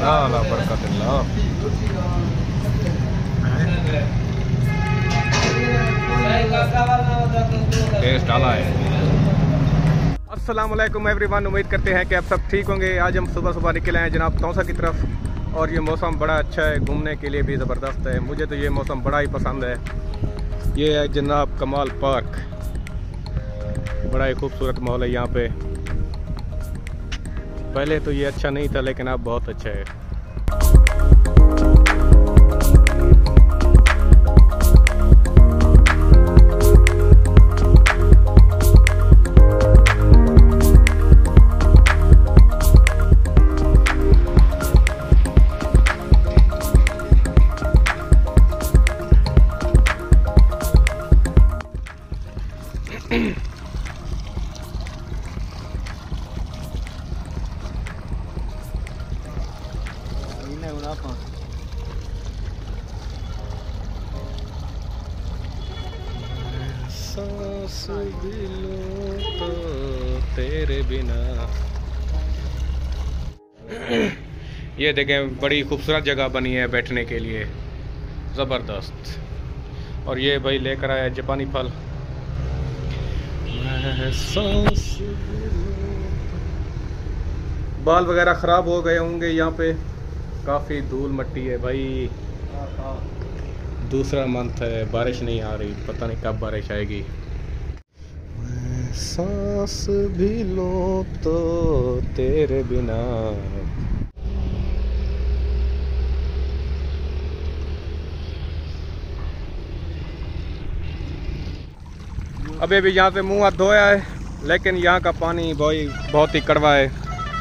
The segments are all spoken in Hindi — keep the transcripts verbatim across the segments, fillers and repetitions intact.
अला बरकतुल्लाह। टेस्ट आला है। अस्सलाम वालेकुम एवरीवन, उम्मीद करते हैं कि आप सब ठीक होंगे। आज हम सुबह सुबह निकले हैं जनाब तौसा की तरफ और ये मौसम बड़ा अच्छा है, घूमने के लिए भी ज़बरदस्त है। मुझे तो ये मौसम बड़ा ही पसंद है। ये है जनाब कमाल पार्क, बड़ा ही खूबसूरत माहौल है यहाँ पे। पहले तो ये अच्छा नहीं था लेकिन अब बहुत अच्छा है। सांस भी लूं तो तेरे बिना। ये देखें, बड़ी खूबसूरत जगह बनी है बैठने के लिए, ज़बरदस्त। और ये भाई लेकर आया जापानी फल। बाल वगैरह ख़राब हो गए होंगे, यहाँ पे काफ़ी धूल मट्टी है भाई। दूसरा मंथ है, बारिश नहीं आ रही, पता नहीं कब बारिश आएगी। सांस भी लो तो तेरे बिना। अभी भी यहाँ से मुंह हाथ धोया है, लेकिन यहाँ का पानी बहुत बहुत ही कड़वा है।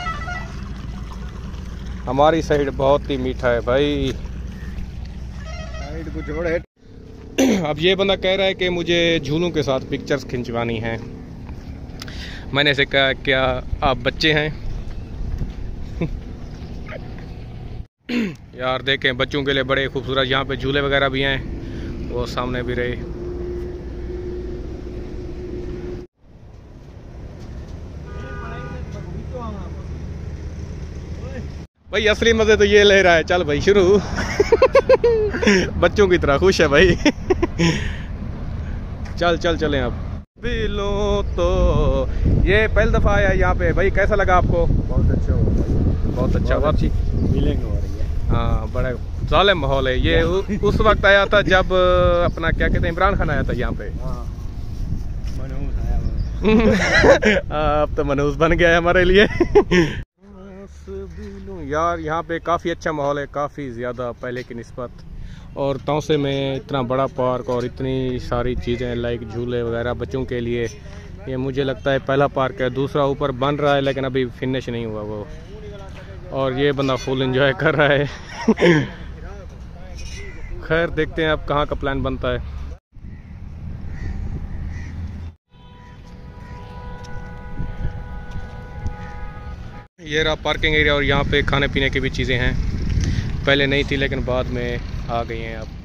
हमारी साइड बहुत ही मीठा है भाई। साइड को जोड़ है। अब ये बंदा कह रहा है कि मुझे झूलों के साथ पिक्चर्स खिंचवानी है। मैंने से कहा क्या आप बच्चे हैं? यार देखें, बच्चों के लिए बड़े खूबसूरत यहाँ पे झूले वगैरह भी हैं, वो सामने भी रहे। भाई असली मजे तो ये ले रहा है। चल भाई शुरू। बच्चों की तरह खुश है भाई। चल चल चलें अब। बिलो तो ये पहली दफा आया यहाँ पे भाई, कैसा लगा आपको? बहुत अच्छा हो रहा, बहुत अच्छा, बहुत अच्छी फीलिंग हो रही है। हाँ, बड़ा जालिम माहौल है ये। उ, उस वक्त आया था जब अपना क्या कहते हैं, इमरान खान आया था यहाँ पे। हाँ, मनहूस आया। अब तो मनहूस बन गया है हमारे लिए। यार यहाँ पे काफ़ी अच्छा माहौल है, काफ़ी ज़्यादा पहले की निस्बत। और तौसे में इतना बड़ा पार्क और इतनी सारी चीज़ें लाइक झूले वगैरह बच्चों के लिए। ये मुझे लगता है पहला पार्क है। दूसरा ऊपर बन रहा है लेकिन अभी फिनिश नहीं हुआ वो। और ये बंदा फुल एंजॉय कर रहा है। खैर देखते हैं अब कहाँ का प्लान बनता है। ये रहा पार्किंग एरिया और यहाँ पे खाने पीने की भी चीज़ें हैं। पहले नहीं थी लेकिन बाद में आ गई हैं अब।